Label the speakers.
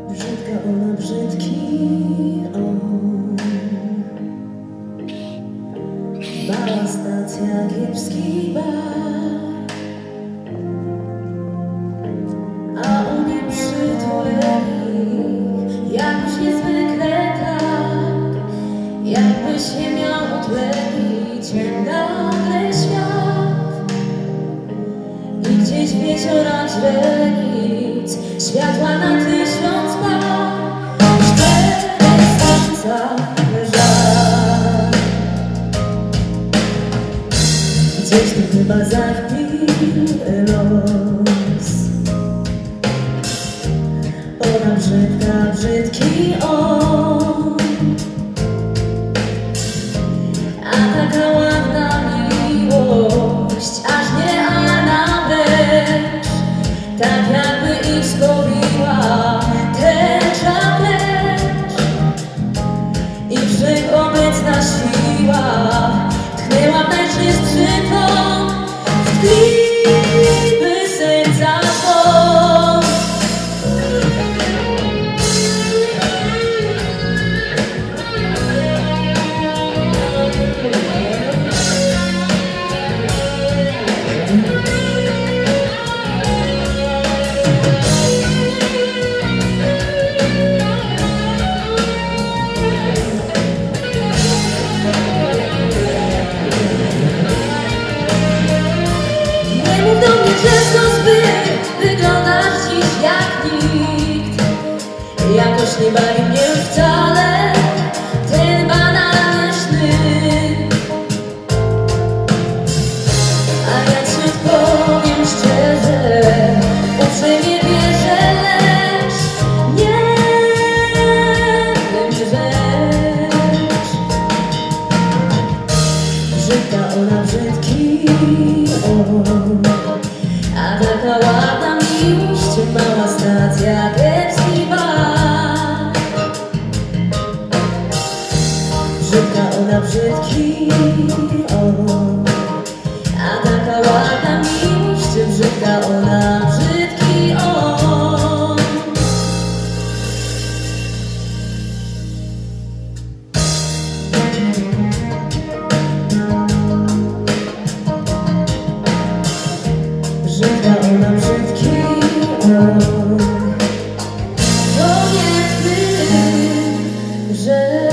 Speaker 1: Brzydka ona, brzydki on. Mała stacja, kiepski bar, a oni przytuleni jakoś niezwykle tak, jakby się miał odlepić nagle świat. I gdzieś wieczora źrenic, światła na 1000 par, 4 serca żal. Gdzieś tu chyba za chwilę los. Ona brzydka, brzydki on, a taka ładna miłość, aż nierealna wręcz, tak jakby ich zdobiła tęcza precz. I w żyć obecna siła tchnęła w najczystszy ton, w gliny serca szło. Często zbyt wyglądasz dziś jak nikt. Jakoś nie bawi mnie już wcale ten banalny sznyt. A ja ci powiem szczerze, uprzejmie wierzę, lecz nie wiem rzecz. Brzydka ona, brzydki on, a taka ładna miłość, mała stacja, kiepski bar. Brzydka ona, brzydki on, a taka ładna miłość, brzydka ona, brzydki on. Brzydka ona, brzydki on. To jest ty, że